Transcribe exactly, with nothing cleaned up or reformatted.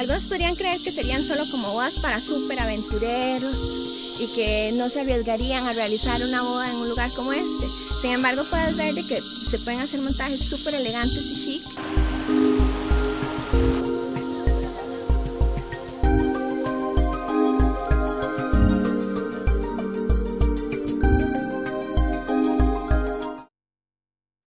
Algunos podrían creer que serían solo como bodas para súper aventureros y que no se arriesgarían a realizar una boda en un lugar como este. Sin embargo, puedes ver de que se pueden hacer montajes súper elegantes y chic